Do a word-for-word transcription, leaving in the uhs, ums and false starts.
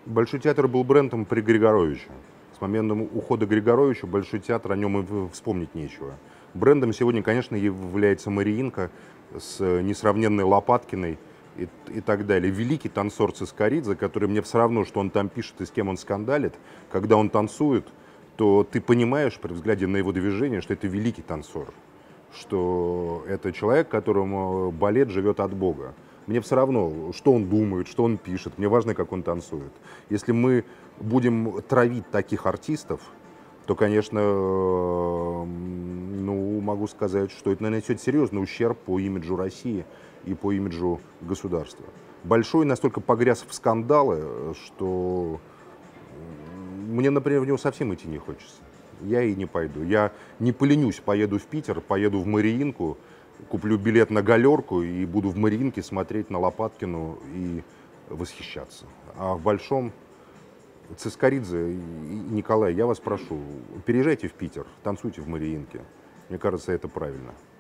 Большой театр был брендом при Григоровиче. С момента ухода Григоровича Большой театр, о нем и вспомнить нечего. Брендом сегодня, конечно, является Мариинка с несравненной Лопаткиной и, и так далее. Великий танцор Цискоридзе, который мне все равно, что он там пишет и с кем он скандалит. Когда он танцует, то ты понимаешь при взгляде на его движение, что это великий танцор, что это человек, которому балет живет от Бога. Мне все равно, что он думает, что он пишет, мне важно, как он танцует. Если мы будем травить таких артистов, то, конечно, ну, могу сказать, что это нанесет серьезный ущерб по имиджу России и по имиджу государства. Большой настолько погряз в скандалы, что мне, например, в него совсем идти не хочется. Я и не пойду. Я не поленюсь, поеду в Питер, поеду в Мариинку, куплю билет на галерку и буду в Мариинке смотреть на Лопаткину и восхищаться. А в Большом Цискоридзе и Николай, я вас прошу, переезжайте в Питер, танцуйте в Мариинке. Мне кажется, это правильно.